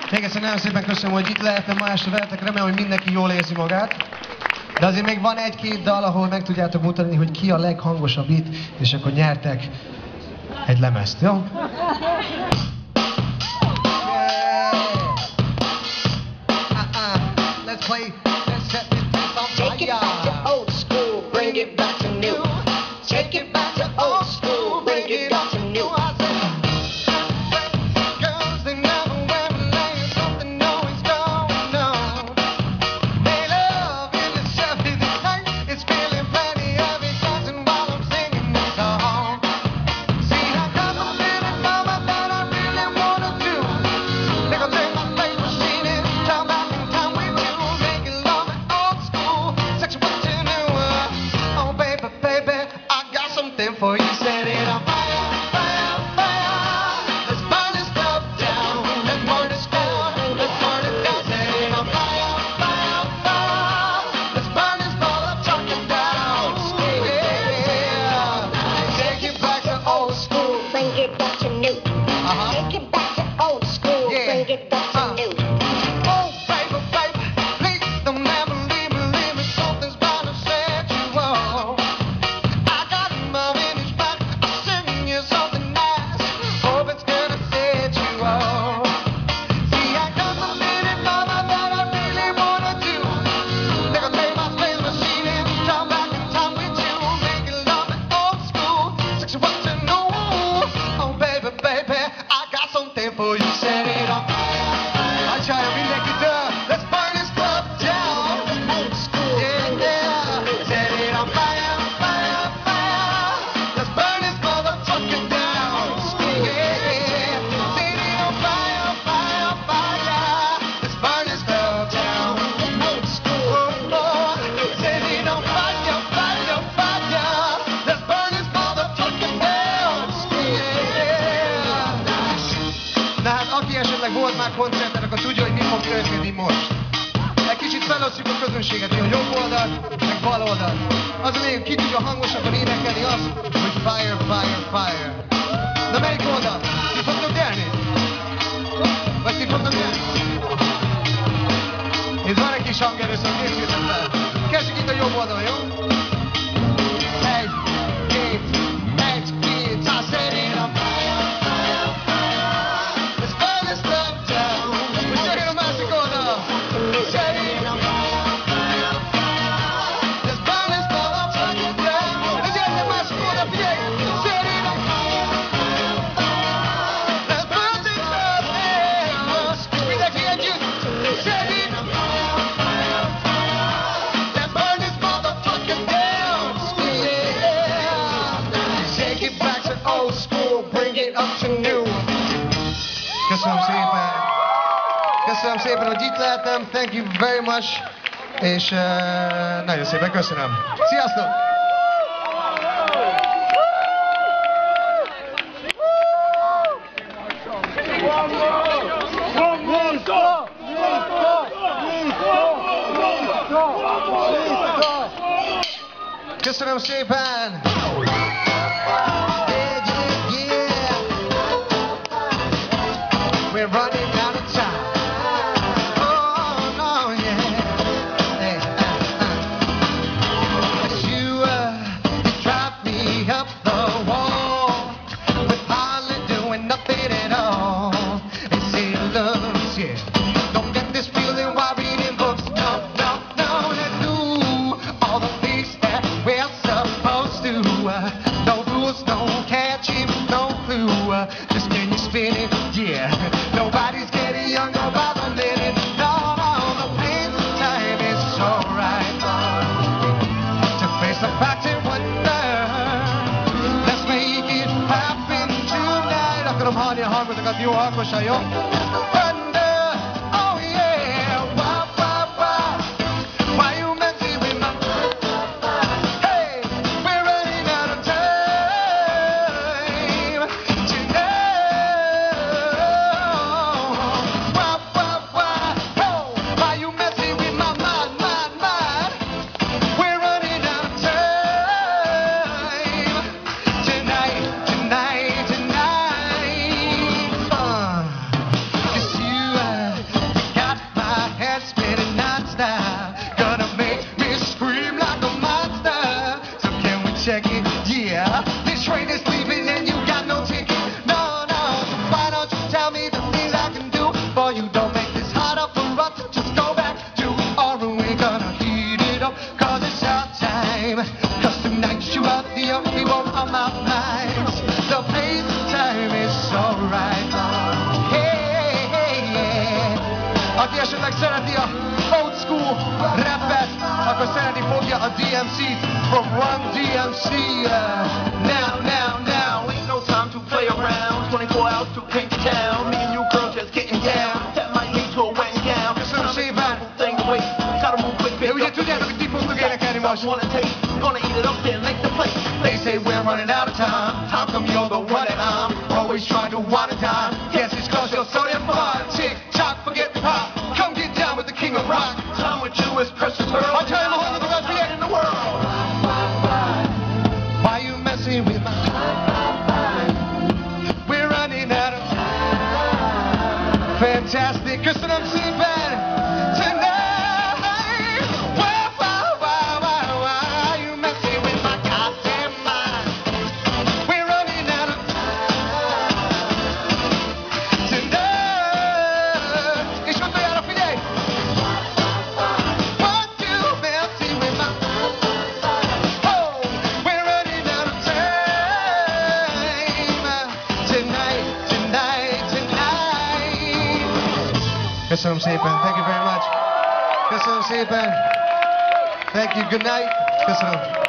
Még egyszer nagyon szépen köszönöm, hogy itt lehettem ma este veletek, remélem, hogy mindenki jól érzi magát. De azért még van egy-két dal, ahol meg tudjátok mutatni, hogy ki a leghangosabb itt, és akkor nyertek egy lemezt, jó? Let's play, let's set this place on fire. Take it back to old school, bring it back to new. Take it back to old school, bring it back to new. Girls, they never wear a lane, something always going on. They love in the selfie this night, it's feeling plenty of it, dancing while I'm singing this song. See, I got a little mama that I really wanna do. They gon' take my favorite machine and turn back in time with you. Make it love it old school, sex what you do. Oh baby, baby, I got something for you. Set it on fire, fire, fire. Let's burn this stuff down. Let's burn this down. Let's burn it down. Set it on fire, fire, fire. Let's burn this ball up, chuck it down. Yeah. Take it back to old school. Bring it back to new. Take it back to old school, bring it back to new. Oh, baby, baby, please don't ever leave me, something's bound to set you off. I got my vintage back, I'm singing you something nice, hope it's gonna set you off. See, I got my little mama that I really wanna do. They gon' take my space machine and come back in time with you. Make it love it old school, six what you know. Oh, baby, baby, I got something for you. Set it on fire. I try to make it done. Let's burn this club down. Old school, Yeah, yeah. Set it on fire, fire, fire. Let's burn this motherfucker down. Yeah, yeah. Set it on fire, fire, fire. Let's burn this club down. old school. Oh, oh. Set it on fire, fire, fire. Let's burn this motherfucker down. Yeah. Na hát aki esetleg volt már koncerten, akkor tudja, hogy mi fog történni most. Egy kicsit felosztjuk a közönséget, hogy jobb oldal, meg bal oldal. Az a lényeg, ki tudja hangosabban énekelni azt, hogy fire, fire, fire. Na melyik oldal? Ti fogtok nyerni? Vagy ti fogtok nyerni? Itt van egy kis hangerő, szóval készültem fel. Kezdjük itt a jobb oldalon, jó? Egy, két, I said it on fire, fire, fire. Let's burn this stuff down. We set it on másik oldal. Set it on fire, fire, fire. Let's burn this motherfucker down. Ez jönni a másik oldal, figyelj! Set it on fire, fire, fire. Let's burn this stuff down. És mindenki együtt. Set it on fire, fire, fire. Let's burn this motherfucker down. Yeah. Take it back to old school, bring it up to new. Köszönöm szépen. Köszönöm szépen, hogy itt lehetem. Thank you very much. És nagyon szépen köszönöm. Sziasztok! Köszönöm szépen! We're running out of time. Oh, no, yeah. Hey, you drive me up the wall with hardly doing nothing at all. And say loves, yeah. Don't get this feeling while reading books. No, no, no. Let's do all the things that we're supposed to. No rules, no catching, no clue. Just can you spin it? Yeah. Nobody's getting younger by the minute. No, no, the pain of time is so right. To face the fact and wonder. Let's make it happen tonight. Akarom hallani a hangotokat, jó hangosan, jó? Thunder, oh yeah. Wah, wah, wah. Why you messing with my... Hey, we're running out of time tonight. Wah, wah, wah. Oh, why you messing with my mind, mind, mind? We're running out of time tonight, tonight, tonight. You Aki esetleg szereti a old school rappet, akkor szeretni fogja a DMC-t from Run DMC. Now, Ain't no time to play around. 24 hours to paint the town. Me and you girls just getting down. That might lead to a wang down. Köszönöm szépen! Thing away. Gotta move quick, De bitch. ugye tudjátok, hogy ti fogtok énekelni most? Wanna taste, gonna eat it up then lick the plate. They say we're running out of time. How come you're the one and I'm always trying to wind a dime? Guess it's cause you're so damn fine. Tick tock, forget the pop. Come get down with the king of rock. Time with you is precious, pearl. I'll tell you the whole of the best yet in the world. Why you messing with my We're running out of time. Fantastic. Köszönöm szépen! Tonight, why you messing with my goddamn mind? We're running out of time. Tonight. És utoljára figyelj! What you messing with my Oh, we're running out of time. Tonight. Köszönöm szépen. Thank you very much. Köszönöm szépen. Thank you. Good night. Köszönöm.